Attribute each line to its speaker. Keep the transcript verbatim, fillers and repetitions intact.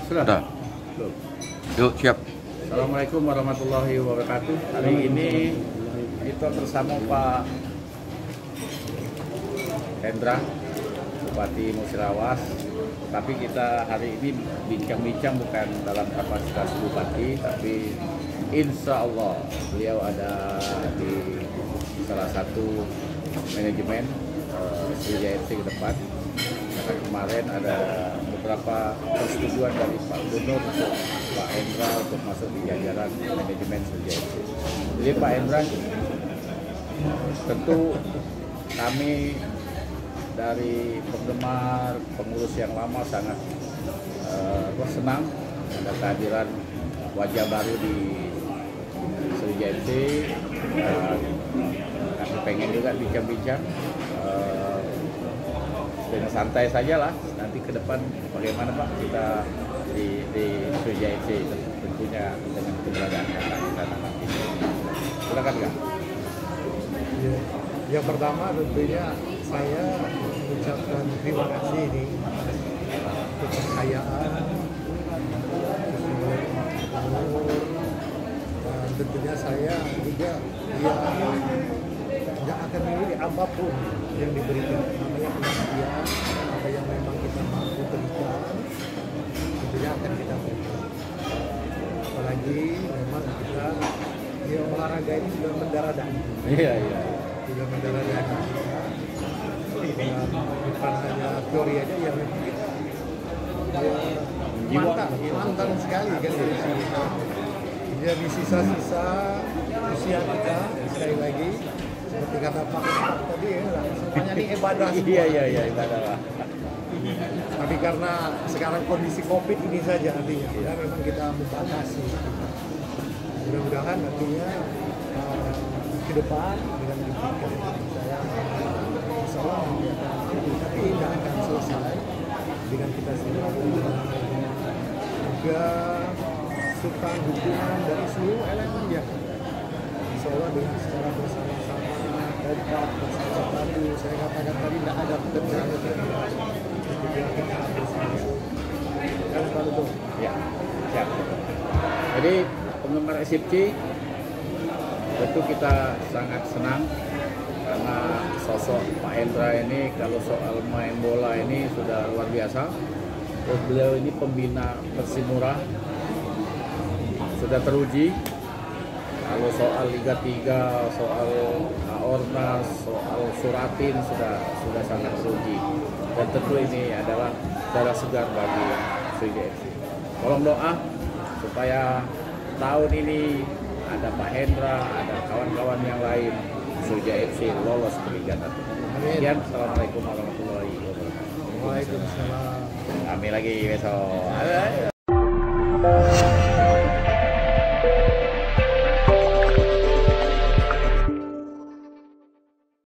Speaker 1: Sudah?
Speaker 2: Sudah.
Speaker 1: Belum.
Speaker 2: Yuk, siap.
Speaker 1: Assalamualaikum warahmatullahi wabarakatuh. Hari ini kita bersama Pak Hendra, Bupati Musirawas. Tapi kita hari ini bincang-bincang bukan dalam kapasitas Bupati, tapi insya Allah beliau ada di salah satu manajemen uh, Sriwijaya F C ke depan. Karena kemarin ada beberapa persetujuan dari Pak Gubernur untuk Pak Hendra untuk masuk di jajaran manajemen Sriwijaya F C. Jadi Pak Hendra, tentu kami dari penggemar, pengurus yang lama sangat uh, senang ada kehadiran wajah baru di Sriwijaya F C. Uh, kami pengen juga bincang-bincang uh, dengan santai saja lah. Nanti ke depan bagaimana Pak kita di, di Sriwijaya F C tentunya dengan keberadaan Kakak di sana nanti. Silakan Kak.
Speaker 3: Ya, yang pertama tentunya saya mengucapkan terima kasih nih kepercayaan dan tentunya saya juga ya tidak akan memilih apapun yang diberikan, namanya pengertian apa yang memang kita mampu berikan tentunya akan kita berikan. Apalagi memang kita di olahraga ini sudah mendarah daging.
Speaker 1: Iya iya.
Speaker 3: Sudah mendarah daging. Dan bukan hanya teori aja yang memang kita ya, mantan, mantan sekali kan dari sini. Jadi sisa-sisa usia kita sekali lagi seperti kata Pak Ustaz tadi ya, semuanya ini ibadah semua.
Speaker 1: Iya iya iya ibadah lah.
Speaker 3: Tapi karena sekarang kondisi COVID ini saja artinya, ya memang kita membatasi. Mudah-mudahan nantinya uh, ke depan dengan diberikan saya insya Allah nanti akan lebih, tapi tidak akan selesai dengan kita sendiri juga suka dukungan dari seluruh elemen ya. Insya Allah dengan secara bersama-sama kompak bersatu, saya katakan tadi tidak ada pekerjaan ketika kita bersama-sama kan selalu tuh
Speaker 1: Ya, siap. Jadi penggemar S F C tentu kita sangat senang karena sosok Pak Hendra ini kalau soal main bola ini sudah luar biasa. Terus beliau ini pembina Persimura sudah teruji. Kalau soal Liga tiga, soal Aornas, soal Suratin sudah sudah sangat teruji. Dan tentu ini adalah darah segar bagi Sriwijaya F C. Tolong doa supaya tahun ini ada Pak Hendra, ada kawan-kawan yang lain, Sriwijaya F C lolos ke Liga satu. Sekian, Assalamualaikum warahmatullahi wabarakatuh.
Speaker 3: Waalaikumsalam.
Speaker 1: Kami lagi besok.